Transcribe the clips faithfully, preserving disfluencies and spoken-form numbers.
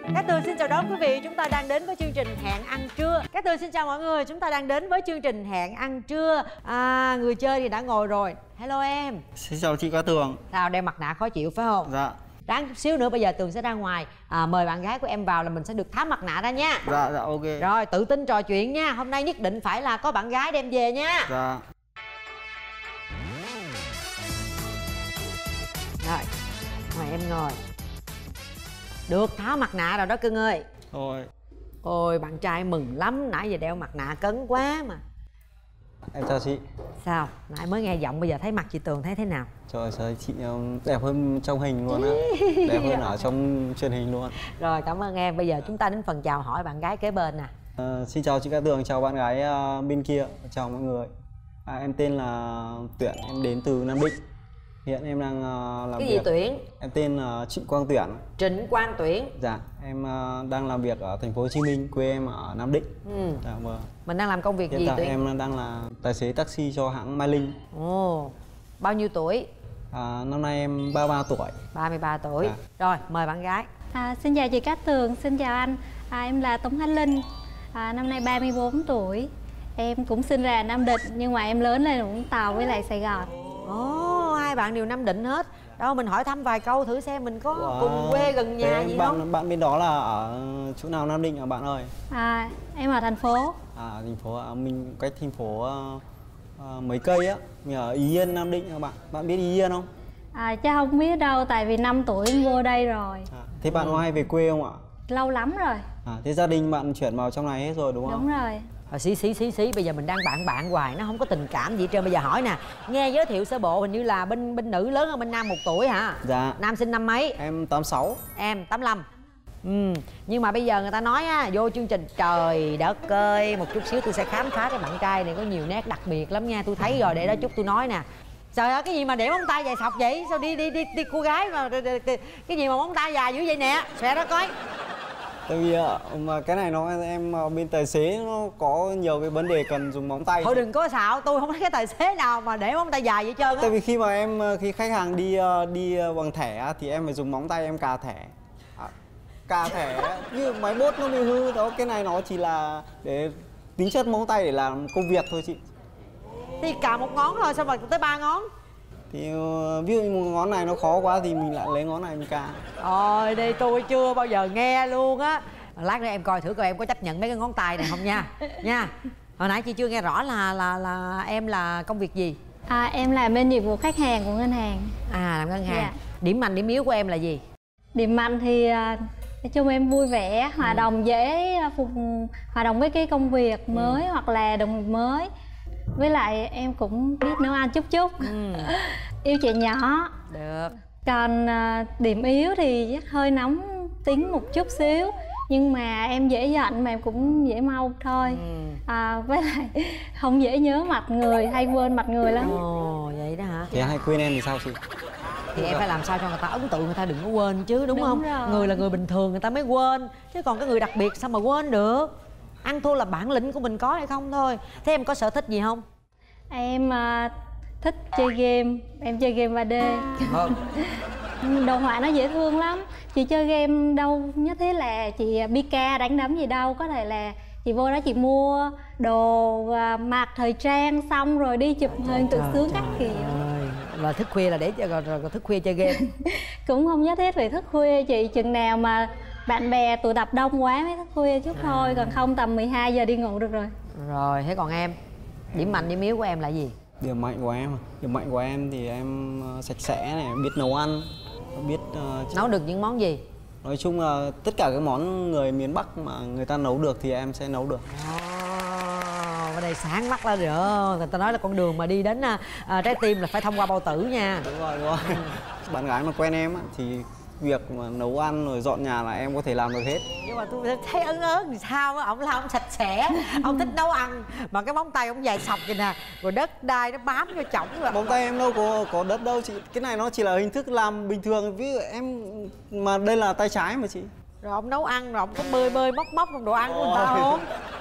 Cát Tường xin chào đón quý vị, chúng ta đang đến với chương trình Hẹn Ăn Trưa. Cát Tường xin chào mọi người, chúng ta đang đến với chương trình Hẹn Ăn Trưa. À, người chơi thì đã ngồi rồi. Hello em. Xin chào chị Cát Tường. Sao đeo mặt nạ khó chịu phải không? Dạ. Ráng chút xíu nữa bây giờ Tường sẽ ra ngoài à, mời bạn gái của em vào là mình sẽ được tháo mặt nạ ra nha. Dạ, dạ ok. Rồi tự tin trò chuyện nha, hôm nay nhất định phải là có bạn gái đem về nha. Dạ. Rồi, mời em ngồi. Được tháo mặt nạ rồi đó cưng ơi. Rồi. Ôi bạn trai mừng lắm, nãy giờ đeo mặt nạ cấn quá mà. Em chào chị. Sao? Nãy mới nghe giọng bây giờ thấy mặt chị Tường thấy thế nào? Trời ơi chị đẹp hơn trong hình luôn á. Đẹp hơn ở trong truyền hình luôn. Rồi cảm ơn em, bây giờ chúng ta đến phần chào hỏi bạn gái kế bên nè. à, Xin chào chị Cát Tường, chào bạn gái uh, bên kia, chào mọi người. à, Em tên là Tuyển, em đến từ Nam Định. Hiện em đang uh, làm Cái việc. gì Tuyển? Em tên là Trịnh Quang Tuyển. Trịnh Quang Tuyển. Dạ, em uh, đang làm việc ở thành phố Hồ Chí Minh, quê em ở Nam Định. Ừ. Dạ vâng. Mình đang làm công việc Hiện gì tại Tuyển? em đang là tài xế taxi cho hãng Mai Linh. Ồ, bao nhiêu tuổi? à, Năm nay em ba mươi ba tuổi. ba mươi ba tuổi. Dạ. Rồi, mời bạn gái. À, xin chào chị Cát Tường, xin chào anh. à, Em là Tống Khánh Linh, à, năm nay ba mươi bốn tuổi. Em cũng sinh ra ở Nam Định nhưng mà em lớn lên ở Vũng Tàu với lại Sài Gòn. Ồ, hai bạn đều Nam Định hết. Đâu mình hỏi thăm vài câu thử xem mình có Wow. cùng quê gần nhà Thế gì bạn, không? Bạn bên đó là ở chỗ nào Nam Định hả bạn ơi? à, Em ở thành phố. À thành phố à, mình cách thành phố uh, uh, mấy cây á, mình ở Ý Yên Nam Định hả bạn? Bạn biết Ý Yên không? à, Chắc không biết đâu, tại vì năm tuổi em vô đây rồi. À, thế bạn Ừ. có hay về quê không ạ? Lâu lắm rồi. À, thế gia đình bạn chuyển vào trong này hết rồi đúng không? Đúng rồi. Rồi xí xí xí xí bây giờ mình đang bạn bạn hoài nó không có tình cảm gì hết trơn. Bây giờ hỏi nè, nghe giới thiệu sơ bộ hình như là bên bên nữ lớn hơn bên nam một tuổi hả? Dạ. Nam sinh năm mấy? Em tám sáu. Em tám lăm. Ừ, nhưng mà bây giờ người ta nói á, vô chương trình trời đất ơi, một chút xíu tôi sẽ khám phá cái bạn trai này có nhiều nét đặc biệt lắm nha. Tôi thấy rồi, để đó chút tôi nói nè. Trời ơi, cái gì mà để móng tay dài sọc vậy? Sao đi đi đi đi cô gái mà cái gì mà móng tay dài dữ vậy nè? Xòe đó coi. Tại vì mà cái này nó em bên tài xế nó có nhiều cái vấn đề cần dùng móng tay. Thôi đừng có xạo, tôi không thấy cái tài xế nào mà để móng tay dài vậy trơn á. Tại vì khi mà em khi khách hàng đi đi bằng thẻ thì em phải dùng móng tay em cà thẻ. À, cà thẻ như máy bốt nó bị hư đó, cái này nó chỉ là để tính chất móng tay để làm công việc thôi chị. Thì cà một ngón thôi sao mà tới ba ngón? Thì ví dụ như một ngón này nó khó quá thì mình lại lấy ngón này mình cà. Ôi đây tôi chưa bao giờ nghe luôn á. Lát nữa em coi thử coi em có chấp nhận mấy cái ngón tay này không nha. Nha. Hồi nãy chị chưa nghe rõ là là là em là công việc gì? à, Em làm bên dịch vụ khách hàng của ngân hàng. À làm ngân hàng. Dạ. Điểm mạnh điểm yếu của em là gì? Điểm mạnh thì à, nói chung em vui vẻ, hòa Ừ. đồng dễ phục hòa đồng với cái công việc mới Ừ. hoặc là đồng nghiệp mới. Với lại em cũng biết nấu ăn chút chút. Ừ. Yêu trẻ nhỏ. Được. Còn à, điểm yếu thì chắc hơi nóng tính một chút xíu. Nhưng mà em dễ giận mà em cũng dễ mau thôi. Ừ. à, Với lại không dễ nhớ mặt người, hay quên mặt người lắm. Ồ vậy đó hả? Thế hay quên em thì sao chị? Thì em phải làm sao cho người ta ấn tượng, người ta đừng có quên chứ, đúng, Đúng không? rồi. Người là người bình thường người ta mới quên, chứ còn cái người đặc biệt sao mà quên được. Ăn thua là bản lĩnh của mình có hay không thôi. Thế em có sở thích gì không? Em à, thích chơi game, em chơi game ba D. Vâng. Đồ họa nó dễ thương lắm. Chị chơi game đâu nhất thiết là chị Pika đánh đấm gì đâu. Có thể là chị vô đó chị mua đồ và mặc thời trang xong rồi đi chụp hình tự sướng các kiểu. Là thức khuya là để cho rồi, rồi, rồi thức khuya chơi game. Cũng không nhất thiết phải thức khuya chị, chừng nào mà bạn bè tụ tập đông quá mới thức khuya chút thôi, còn không tầm mười hai giờ đi ngủ được rồi. Rồi thế còn em, điểm mạnh điểm yếu của em là gì? Điểm mạnh của em, điểm mạnh của em thì em uh, sạch sẽ này, biết nấu ăn, biết uh, Nấu được những món gì? nói chung là tất cả các món người miền Bắc mà người ta nấu được thì em sẽ nấu được. Oh, ở đây sáng mắt lên rồi. Người ta nói là con đường mà đi đến à, trái tim là phải thông qua bao tử nha. Đúng rồi, đúng rồi. Bạn gái mà quen em á, thì việc mà nấu ăn rồi dọn nhà là em có thể làm được hết. Nhưng mà tôi thấy ớn ớn thì sao á, ổng làm ổng sạch sẽ, ông thích nấu ăn mà cái móng tay ổng dài sọc vậy nè, rồi đất đai nó bám vô chổng rồi. Móng tay em đâu có có đất đâu chị, cái này nó chỉ là hình thức làm bình thường, ví dụ em mà đây là tay trái mà chị. Rồi ông nấu ăn rồi ông có bơi bơi móc móc trong đồ ăn của người ta không?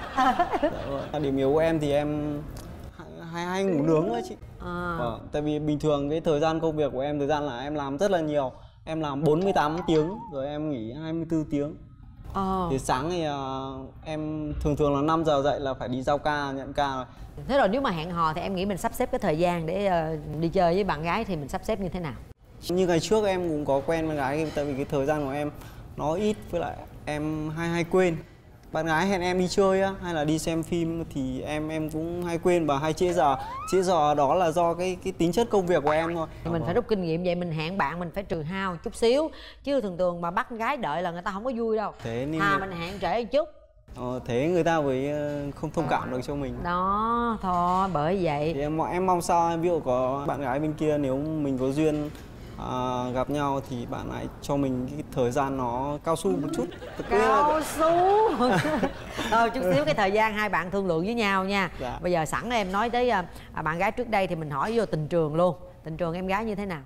Dạ, điểm yếu của em thì em hay hay ngủ nướng thôi chị. À. Vâng, tại vì bình thường cái thời gian công việc của em, thời gian là em làm rất là nhiều. Em làm bốn mươi tám tiếng rồi em nghỉ hai mươi tư tiếng. Ờ. Thì sáng thì uh, em thường thường là năm giờ dậy là phải đi giao ca, nhận ca rồi. Thế rồi nếu mà hẹn hò thì em nghĩ mình sắp xếp cái thời gian để uh, đi chơi với bạn gái thì mình sắp xếp như thế nào? Như ngày trước em cũng có quen bạn gái, tại vì cái thời gian của em nó ít, với lại em hay hay quên. Bạn gái hẹn em đi chơi á, hay là đi xem phim thì em em cũng hay quên và hay trễ giờ. Trễ giờ đó là do cái cái tính chất công việc của em thôi. Mình phải rút kinh nghiệm, vậy mình hẹn bạn mình phải trừ hao chút xíu, chứ thường thường mà bắt gái đợi là người ta không có vui đâu. Thế nên à là... mình hẹn trễ một chút. Ờ, thế người ta mới không thông cảm được cho mình. Đó thôi, bởi vậy thì em em mong sao, ví dụ có bạn gái bên kia, nếu mình có duyên à, gặp nhau thì bạn ấy cho mình cái thời gian nó cao su một chút. Cao su. Thôi chút xíu cái thời gian hai bạn thương lượng với nhau nha. Dạ. Bây giờ sẵn em nói tới à, bạn gái trước đây thì mình hỏi vô tình trường luôn. Tình trường em gái như thế nào?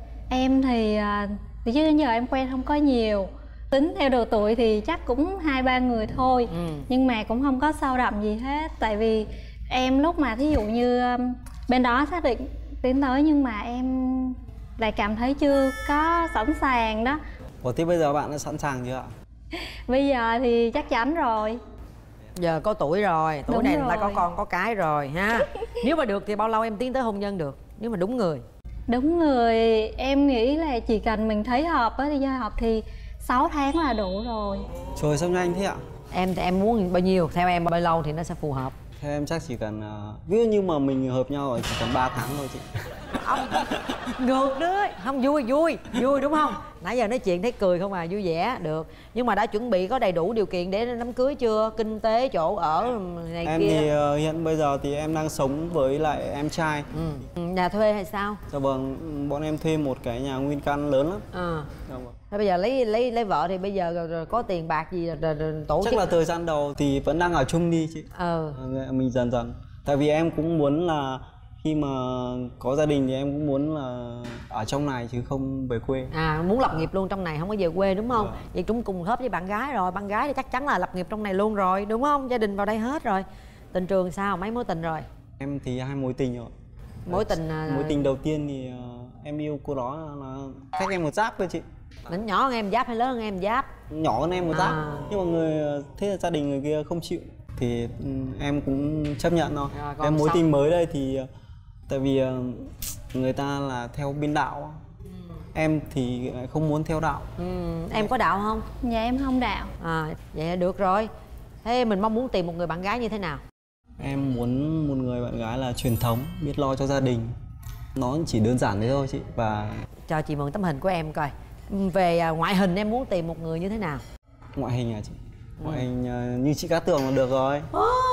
Em thì từ trước đến giờ em quen không có nhiều. Tính theo độ tuổi thì chắc cũng hai ba người thôi. ừ. Nhưng mà cũng không có sâu đậm gì hết. Tại vì em lúc mà thí dụ như bên đó xác định tiến tới, nhưng mà em lại cảm thấy chưa có sẵn sàng đó. Ủa thế bây giờ bạn đã sẵn sàng chưa ạ? Bây giờ thì chắc chắn rồi. Giờ có tuổi rồi, tuổi Đúng này rồi. người ta có con có cái rồi ha. Nếu mà được thì bao lâu em tiến tới hôn nhân được? Nếu mà đúng người. Đúng người, em nghĩ là chỉ cần mình thấy hợp á, thì do hợp thì sáu tháng là đủ rồi. Trời sao nhanh thế ạ? Em thì em muốn bao nhiêu? Theo em bao lâu thì nó sẽ phù hợp? Theo em chắc chỉ cần uh, ví dụ như mà mình hợp nhau rồi chỉ cần ba tháng thôi chị. Ông ngược đấy, không vui vui vui đúng không? Nãy giờ nói chuyện thấy cười không à, vui vẻ được. Nhưng mà đã chuẩn bị có đầy đủ điều kiện để đám cưới chưa? Kinh tế, chỗ ở này em kia. Em thì uh, hiện bây giờ thì em đang sống với lại em trai. ừ. Nhà thuê hay sao? Dạ vâng, bọn em thuê một cái nhà nguyên căn lớn lắm. À. Dạ vâng. Thế bây giờ lấy lấy lấy vợ thì bây giờ rồi, rồi có tiền bạc gì rồi, rồi, rồi tổ Chắc chức. là thời gian đầu thì vẫn đang ở chung đi chị. Ừ. À, mình dần dần. Tại vì em cũng muốn là khi mà có gia đình thì em cũng muốn là ở trong này chứ không về quê. À, muốn lập nghiệp luôn trong này, không có về quê đúng không? Dạ. Vậy chúng cùng khớp với bạn gái rồi. Bạn gái thì chắc chắn là lập nghiệp trong này luôn rồi đúng không? Gia đình vào đây hết rồi. Tình trường sao? Mấy mối tình rồi? Em thì hai mối tình rồi. Mối tình mối tình đầu tiên thì uh, em yêu cô đó là cách em một giáp cơ chị. Mình nhỏ hơn em giáp hay lớn hơn em giáp? Nhỏ hơn em một giáp. À. Nhưng mà người thế là gia đình người kia không chịu thì um, em cũng chấp nhận thôi. Rồi, em mối xong. tình mới đây thì uh, tại vì uh, người ta là theo bên đạo. ừ. Em thì không muốn theo đạo. ừ. Em có đạo không? Nhà em không đạo. À, vậy là được rồi. Thế mình mong muốn tìm một người bạn gái như thế nào? Em muốn một người bạn gái là truyền thống, biết lo cho gia đình. Nó chỉ đơn giản thế thôi chị. Và cho chị mượn tấm hình của em coi. Về ngoại hình em muốn tìm một người như thế nào? Ngoại hình à chị? Ngoại ừ. hình uh, như chị Cát Tường là được rồi.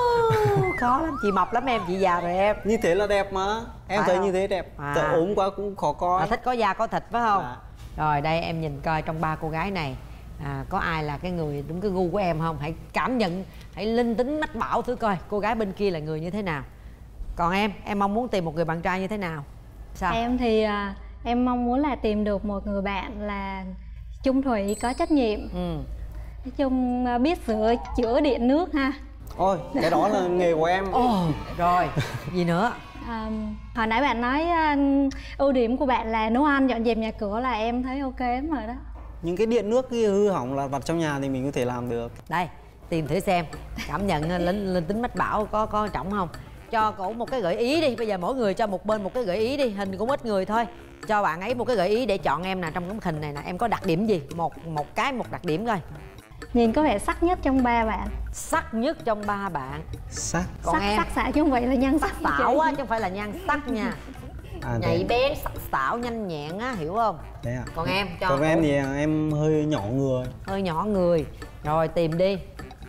Oh, khó lắm, chị mập lắm em, chị già rồi em. Như thế là đẹp mà. Em phải thấy không? Như thế đẹp. À. Tại ốm quá cũng khó coi. À, thích có da có thịt phải không? À. Rồi đây em nhìn coi trong ba cô gái này à, có ai là cái người đúng cái gu của em không? Hãy cảm nhận, hãy linh tính mách bảo thử coi cô gái bên kia là người như thế nào. Còn em, em mong muốn tìm một người bạn trai như thế nào? Sao? Em thì uh, em mong muốn là tìm được một người bạn là chung thủy, có trách nhiệm. ừ. Nói chung uh, biết sửa chữa điện nước ha. Ôi, cái đó là nghề của em. Ồ, rồi, gì nữa? À, hồi nãy bạn nói uh, ưu điểm của bạn là nấu ăn, dọn dẹp nhà cửa, là em thấy ok lắm rồi đó. Những cái điện nước cái hư hỏng là vặt trong nhà thì mình có thể làm được. Đây, tìm thử xem, cảm nhận linh, linh tính mách bảo có có trọng không? Cho cổ một cái gợi ý đi, bây giờ mỗi người cho một bên một cái gợi ý đi, hình cũng ít người thôi. Cho bạn ấy một cái gợi ý để chọn em nè, trong tấm hình này nè, em có đặc điểm gì? Một một cái một đặc điểm coi. Nhìn có vẻ sắc nhất trong ba bạn. Sắc nhất trong ba bạn. Sắc. Còn sắc, em? sắc sảo chứ không phải là nhan sắc. Xảo á, chứ không phải là nhan sắc nha. À, Nhạy bén, sắc sảo, nhanh nhẹn á, hiểu không? Thế à? Còn em cho Còn em thì em hơi nhỏ người. hơi nhỏ người. Rồi tìm đi.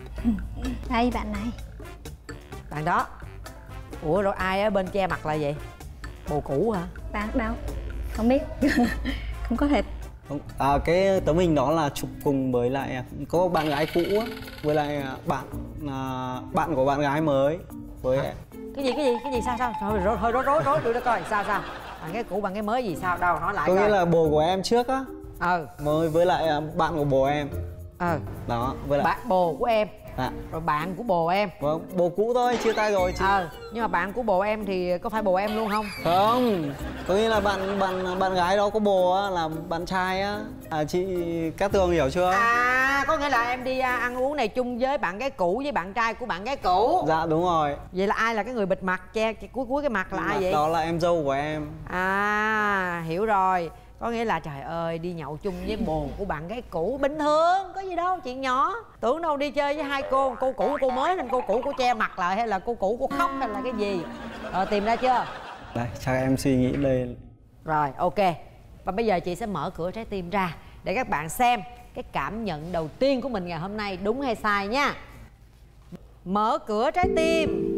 Đây bạn này. Bạn đó. Ủa rồi ai ở bên che mặt là vậy? Bồ cũ hả? Bạn đâu? Không biết. Không có thể. À, cái tấm hình đó là chụp cùng với lại có bạn gái cũ với lại bạn à, bạn của bạn gái mới với à, cái gì cái gì cái gì sao sao thôi rối hơi rối rối rối đưa nó coi sao sao bạn cái cũ bạn cái mới gì sao đâu nói lại có coi. Nghĩa là bồ của em trước á. Ừ. Mới với lại bạn của bồ em. Ừ. Đó với lại bạn bồ của em. À. Rồi bạn của bồ em. Vâng, bồ cũ thôi, chia tay rồi chị. Ờ, nhưng mà bạn của bồ em thì có phải bồ em luôn không? Không, có nghĩa là bạn bạn bạn gái đó có bồ á, là bạn trai á. À, chị Cát Tường hiểu chưa? À, À có nghĩa là em đi à, ăn uống này chung với bạn gái cũ với bạn trai của bạn gái cũ. Dạ đúng rồi. Vậy là ai là cái người bịt mặt che cuối cuối cái mặt là ai vậy? Đó là em dâu của em. À hiểu rồi. Có nghĩa là trời ơi đi nhậu chung với bồ của bạn gái cũ bình thường, có gì đâu, chuyện nhỏ. Tưởng đâu đi chơi với hai cô, cô cũ cô mới nên cô cũ cô che mặt lại hay là cô cũ cô khóc hay là cái gì. Rồi tìm ra chưa? Đây chắc em suy nghĩ đây. Rồi ok. Và bây giờ chị sẽ mở cửa trái tim ra để các bạn xem cái cảm nhận đầu tiên của mình ngày hôm nay đúng hay sai nha. Mở cửa trái tim.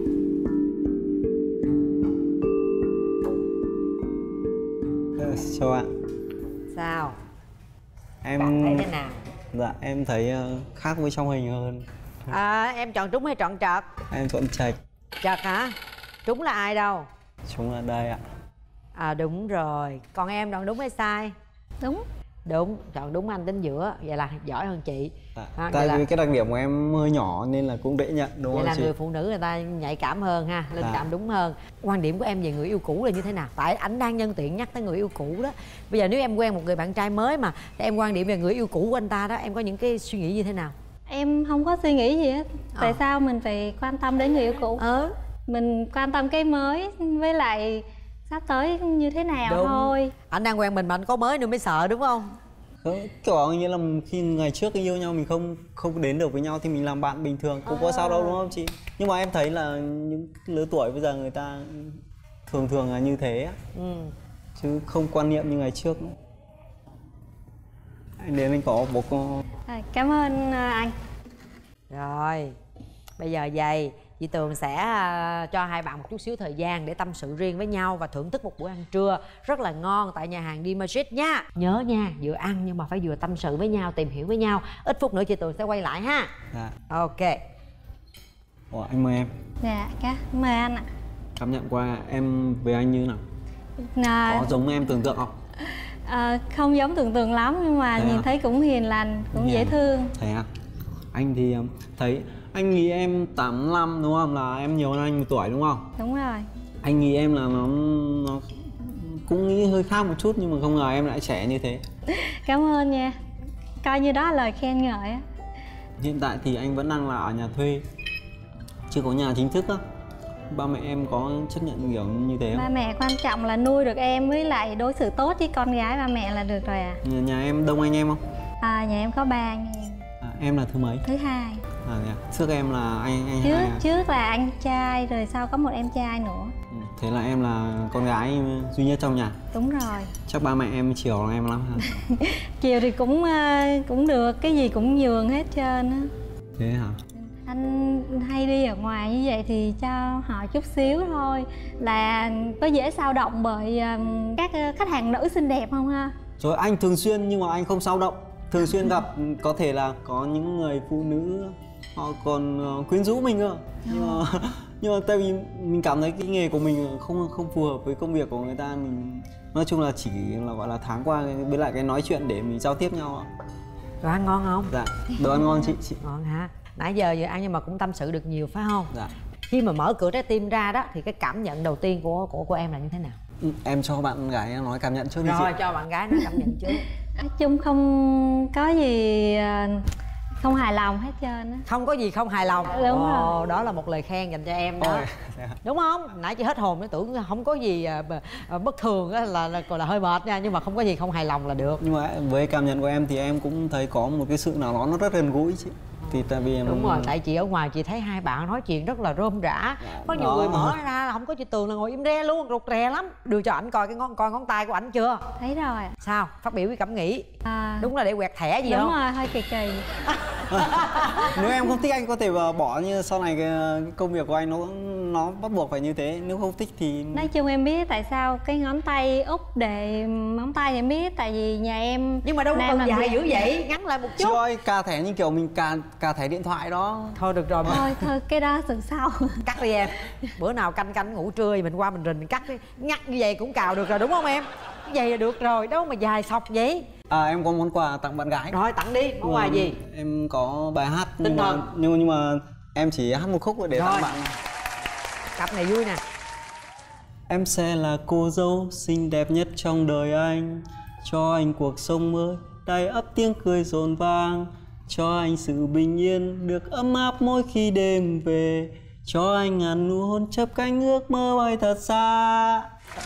Chào bạn. Sao? Em Bạn thấy thế nào? Dạ em thấy khác với trong hình hơn. À, em chọn trúng hay chọn trật? Em chọn trạch. Trật hả? Trúng là ai đâu? Chúng là đây ạ. À đúng rồi. Còn em chọn đúng hay sai? Đúng. Đúng, chọn đúng anh tính giữa. Vậy là giỏi hơn chị. Dạ. À, Tại vì là... cái đặc điểm của em hơi nhỏ nên là cũng dễ nhận đúng vậy không là chị? người phụ nữ người ta nhạy cảm hơn ha, linh dạ. cảm đúng hơn. Quan điểm của em về người yêu cũ là như thế nào? Tại ảnh đang nhân tiện nhắc tới người yêu cũ đó. Bây giờ nếu em quen một người bạn trai mới mà em quan điểm về người yêu cũ của anh ta đó, em có những cái suy nghĩ như thế nào? Em không có suy nghĩ gì hết. Tại à. sao mình phải quan tâm đến người yêu cũ? Ừ. Mình quan tâm cái mới với lại sắp tới như thế nào đúng. thôi. Anh đang quen mình mà anh có mới nữa mới sợ đúng không? Kiểu như là khi ngày trước yêu nhau mình không không đến được với nhau thì mình làm bạn bình thường cũng à. có sao đâu đúng không chị? Nhưng mà em thấy là những lứa tuổi bây giờ người ta thường thường là như thế ừ. chứ không quan niệm như ngày trước nữa. Anh đến anh có bố con. À, cảm ơn anh. Rồi bây giờ vậy chị Tường sẽ cho hai bạn một chút xíu thời gian để tâm sự riêng với nhau và thưởng thức một bữa ăn trưa rất là ngon tại nhà hàng Di Magic nha. Nhớ nha, vừa ăn nhưng mà phải vừa tâm sự với nhau, tìm hiểu với nhau. Ít phút nữa chị Tường sẽ quay lại ha. Dạ. Ok. Ủa, anh mời em. Dạ, cá mời anh ạ. Cảm nhận qua em về anh như nào? À, có giống em tưởng tượng không? À, không giống tưởng tượng lắm nhưng mà thế nhìn à? Thấy cũng hiền lành, cũng hiền. Dễ thương. Thế à? Anh thì thấy anh nghĩ em tám lăm đúng không? Là em nhiều hơn anh một tuổi đúng không? Đúng rồi. Anh nghĩ em là nó, nó cũng nghĩ hơi khác một chút nhưng mà không ngờ em lại trẻ như thế. Cảm ơn nha. Coi như đó là lời khen ngợi á. Hiện tại thì anh vẫn đang là ở nhà thuê, chưa có nhà chính thức á. Ba mẹ em có chấp nhận kiểu như thế không? Ba mẹ quan trọng là nuôi được em với lại đối xử tốt với con gái ba mẹ là được rồi à. Nhà, nhà em đông anh em không? À, nhà em có ba anh em. À, em là thứ mấy? Thứ hai. À, dạ. Trước em là anh anh trước hai à? Trước là anh trai rồi sau có một em trai nữa. Ừ, thế là em là con gái duy nhất trong nhà. Đúng rồi. Chắc ba mẹ em chiều em lắm hả? Chiều thì cũng cũng được, cái gì cũng nhường hết trơn á. Thế hả? Anh hay đi ở ngoài như vậy thì cho họ chút xíu thôi. Là có dễ sao động bởi các khách hàng nữ xinh đẹp không ha? Rồi anh thường xuyên nhưng mà anh không sao động. Thường xuyên gặp có thể là có những người phụ nữ họ còn quyến rũ mình cơ. Nhưng mà, nhưng mà tại vì mình cảm thấy cái nghề của mình không không phù hợp với công việc của người ta, mình nói chung là chỉ là gọi là tháng qua với lại cái nói chuyện để mình giao tiếp nhau. Đồ ăn ngon không? Dạ, đồ ăn ngon chị, chị. Ngon hả? Nãy giờ vừa ăn nhưng mà cũng tâm sự được nhiều phải không? Dạ. Khi mà mở cửa trái tim ra đó thì cái cảm nhận đầu tiên của của của em là như thế nào? Ừ, em cho bạn gái nói cảm nhận trước đi chị. Rồi cho bạn gái nói cảm nhận trước. Nói chung không có gì không hài lòng hết trơn á. Không có gì không hài lòng. Đúng Ồ, rồi. đó là một lời khen dành cho em đó. Ôi. Đúng không? Nãy chị hết hồn mới tưởng không có gì bất thường á, là, là còn là hơi mệt nha, nhưng mà không có gì không hài lòng là được. Nhưng mà với cảm nhận của em thì em cũng thấy có một cái sự nào đó nó rất gần gũi chị. Thì tại vì em... Đúng rồi, tại chị ở ngoài chị thấy hai bạn nói chuyện rất là rôm rã. Có nhiều đó. Người mở ra là không có chị Tường là ngồi im re luôn, rụt rè lắm. Đưa cho ảnh coi cái ngón coi ngón tay của ảnh chưa? Thấy rồi. Sao? Phát biểu với cảm nghĩ. À... Đúng là để quẹt thẻ gì đúng không? Đúng rồi, hơi kỳ kỳ. Nếu em không thích anh có thể bỏ, như sau này cái công việc của anh nó nó bắt buộc phải như thế. Nếu không thích thì... Nói chung em biết tại sao cái ngón tay úp để móng tay em biết. Tại vì nhà em... Nhưng mà đâu có cần dài dữ vậy, ngắn lại một chút. Chị ơi, cà thẻ như kiểu mình cà, cà thẻ điện thoại đó. Thôi được rồi mà. Thôi, thôi cái đó từ sau. Cắt đi em. Bữa nào canh canh ngủ trưa thì mình qua mình rình cắt đi. Ngắt như vậy cũng cào được rồi đúng không em? Vậy là được rồi, đâu mà dài sọc vậy. À, em có món quà tặng bạn gái. Rồi tặng đi, món quà gì? Em có bài hát nhưng mà, nhưng, nhưng mà em chỉ hát một khúc để rồi. Tặng bạn. Cặp này vui nè. Em sẽ là cô dâu xinh đẹp nhất trong đời anh, cho anh cuộc sống mới đầy ắp tiếng cười rộn vang, cho anh sự bình yên được ấm áp mỗi khi đêm về, cho anh ngàn nụ hôn chớp cánh ước mơ bay thật xa.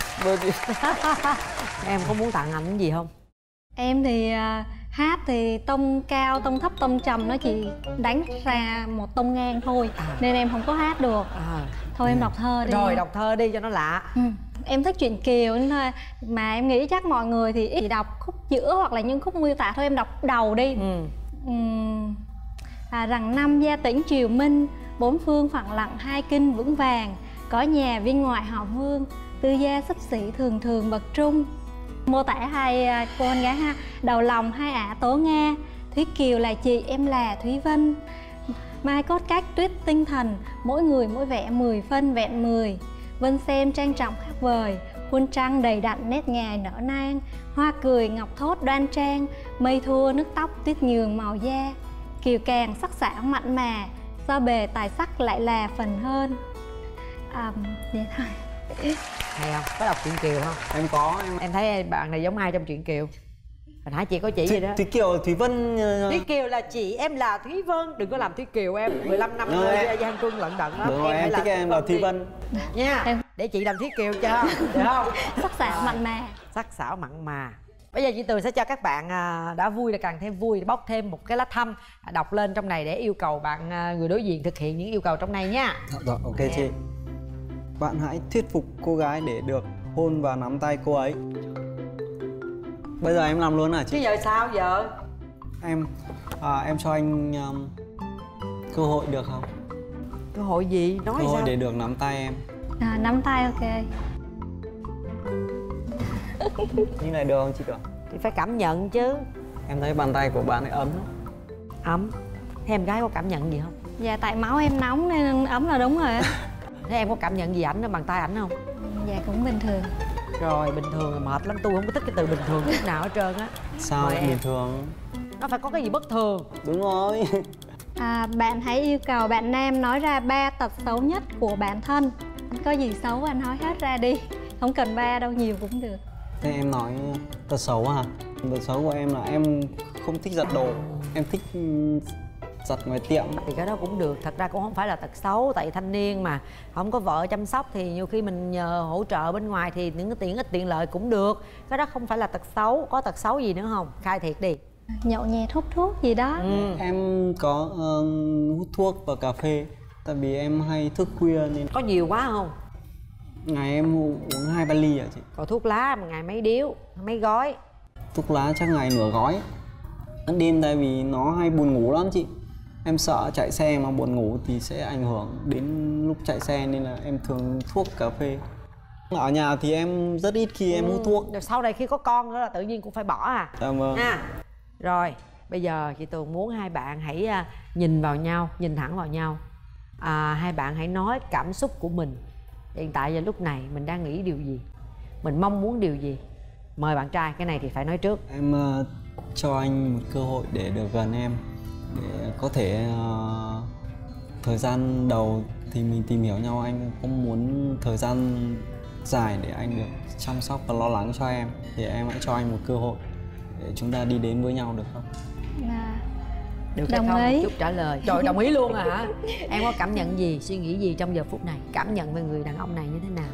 Em có muốn tặng anh cái gì không? Em thì uh, hát thì tông cao, tông thấp, tông trầm nó chỉ đánh ra một tông ngang thôi, à. Nên em không có hát được. À. Thôi em đọc thơ đi. Rồi đọc thơ đi cho nó lạ. Ừ. Em thích truyện Kiều nên thôi, mà em nghĩ chắc mọi người thì ít đọc khúc giữa hoặc là những khúc miêu tả thôi, em đọc đầu đi. Ừ. Uhm, à, rằng năm gia tỉnh triều minh, bốn phương phẳng lặng hai kinh vững vàng, có nhà viên ngoại họ Vương, tư gia xấp xỉ thường thường bậc trung. Mô tả hai cô con gái ha. Đầu lòng hai ả Tố Nga, Thúy Kiều là chị, em là Thúy Vân. Mai cốt cách tuyết tinh thần, mỗi người mỗi vẻ mười phân vẹn mười. Vân xem trang trọng khác vời, khuôn trăng đầy đặn nét ngài nở nang. Hoa cười ngọc thốt đoan trang, mây thua nước tóc tuyết nhường màu da. Kiều càng sắc sảo mặn mà, do bề tài sắc lại là phần hơn. À, vậy thôi. Hay không? Có đọc truyện Kiều không? Em có. Em, em thấy bạn này giống ai trong truyện Kiều? Hồi nãy chị có chỉ gì đó. Thúy Kiều, Thúy Vân. Thúy Kiều là chị, em là Thúy Vân. Đừng có làm Thúy Kiều em. mười lăm năm rồi Giang Cương lận đận lắm. Được rồi, em, em thích em là Thúy Vân nha. Em... để chị làm Thúy Kiều cho được không? Sắc sảo mặn mà. Sắc sảo mặn mà. Bây giờ chị Tường sẽ cho các bạn đã vui là càng thêm vui, bóc thêm một cái lá thăm đọc lên trong này để yêu cầu bạn người đối diện thực hiện những yêu cầu trong này nha. Rồi, ok yeah. Chị. Bạn hãy thuyết phục cô gái để được hôn và nắm tay cô ấy. Bây giờ em làm luôn hả chị? Chứ giờ sao giờ? Em à, em cho anh um, cơ hội được không? Cơ hội gì? Nói cơ hội sao? Để được nắm tay em. À, nắm tay ok. Như này được không chị Tường? Thì phải cảm nhận chứ. Em thấy bàn tay của bạn ấy ấm. Ấm. Thế em gái có cảm nhận gì không? Dạ tại máu em nóng nên ấm là đúng rồi á. Thế em có cảm nhận gì ảnh ở bàn tay ảnh không? Dạ cũng bình thường. Rồi bình thường là mệt lắm, tôi không có thích cái từ bình thường chút nào hết trơn á. Sao lại bình thường? Nó phải có cái gì bất thường. Đúng rồi. À, bạn hãy yêu cầu bạn nam nói ra ba tật xấu nhất của bản thân. Có gì xấu anh nói hết ra đi. Không cần ba đâu, nhiều cũng được. Thế em nói tật xấu hả? Tật xấu của em là em không thích giặt đồ. Em thích giặt ngoài tiệm. Thì cái đó cũng được, thật ra cũng không phải là tật xấu. Tại thanh niên mà không có vợ chăm sóc thì nhiều khi mình nhờ hỗ trợ bên ngoài thì những cái tiện ích tiện lợi cũng được. Cái đó không phải là tật xấu. Có tật xấu gì nữa không? Khai thiệt đi. Nhậu nhẹt hút thuốc gì đó. Ừ. Em có uh, hút thuốc và cà phê. Tại vì em hay thức khuya nên... Có nhiều quá không? Ngày em uống hai ba ly à chị. Còn thuốc lá một ngày mấy điếu, mấy gói? Thuốc lá chắc ngày nửa gói. Đêm tại vì nó hay buồn ngủ lắm chị. Em sợ chạy xe mà buồn ngủ thì sẽ ảnh hưởng đến lúc chạy xe nên là em thường thuốc cà phê. Ở nhà thì em rất ít khi em ừ. hút thuốc. Rồi sau này khi có con nữa là tự nhiên cũng phải bỏ à? Dạ vâng. À, rồi bây giờ chị Tường muốn hai bạn hãy nhìn vào nhau, nhìn thẳng vào nhau. À, hai bạn hãy nói cảm xúc của mình. Hiện tại giờ lúc này mình đang nghĩ điều gì? Mình mong muốn điều gì? Mời bạn trai, cái này thì phải nói trước. Em uh, cho anh một cơ hội để được gần em. Để có thể uh, thời gian đầu thì mình tìm hiểu nhau, anh cũng muốn thời gian dài để anh được chăm sóc và lo lắng cho em. Thì em hãy cho anh một cơ hội để chúng ta đi đến với nhau được không? À, được đồng hay không? ý. Chút trả lời. Trời, đồng ý luôn à hả? Em có cảm nhận gì, suy nghĩ gì trong giờ phút này? Cảm nhận về người đàn ông này như thế nào?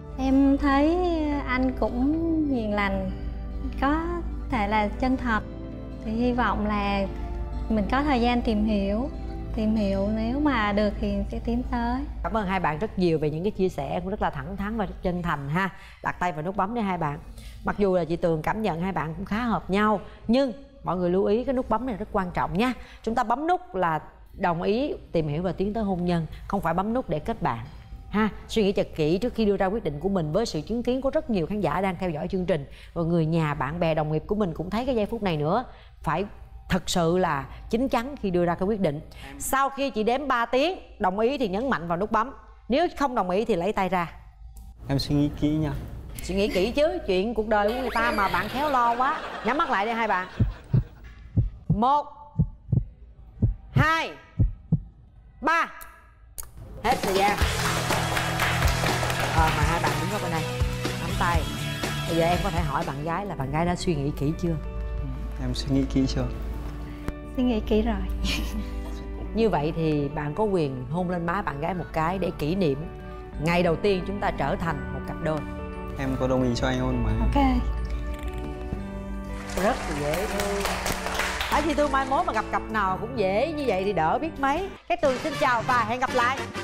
Em thấy anh cũng hiền lành, có thể là chân thật. Thì hy vọng là mình có thời gian tìm hiểu. Tìm hiểu nếu mà được thì sẽ tiến tới. Cảm ơn hai bạn rất nhiều về những cái chia sẻ cũng rất là thẳng thắn và rất chân thành ha. Đặt tay vào nút bấm để hai bạn. Mặc dù là chị Tường cảm nhận hai bạn cũng khá hợp nhau, nhưng mọi người lưu ý cái nút bấm này rất quan trọng nha. Chúng ta bấm nút là đồng ý tìm hiểu và tiến tới hôn nhân, không phải bấm nút để kết bạn ha. Suy nghĩ thật kỹ trước khi đưa ra quyết định của mình, với sự chứng kiến của rất nhiều khán giả đang theo dõi chương trình, và người nhà, bạn bè, đồng nghiệp của mình cũng thấy cái giây phút này nữa. Phải thật sự là chín chắn khi đưa ra cái quyết định. Sau khi chị đếm ba tiếng đồng ý thì nhấn mạnh vào nút bấm, nếu không đồng ý thì lấy tay ra. Em suy nghĩ kỹ nha. Suy nghĩ kỹ chứ, chuyện cuộc đời của người ta mà bạn khéo lo quá. Nhắm mắt lại đi hai bạn. Một, hai, ba. Hết thời gian. Ờ, mà hai bạn đứng ở bên đây nắm tay. Bây giờ em có thể hỏi bạn gái là bạn gái đã suy nghĩ kỹ chưa? Em suy nghĩ kỹ chưa? Suy nghĩ kỹ rồi. Như vậy thì bạn có quyền hôn lên má bạn gái một cái để kỷ niệm ngày đầu tiên chúng ta trở thành một cặp đôi. Em có đồng ý cho anh hôn mà. Ok. Rất là dễ thương. Tại vì tôi mai mốt mà gặp cặp nào cũng dễ như vậy thì đỡ biết mấy. Cái Tường xin chào và hẹn gặp lại.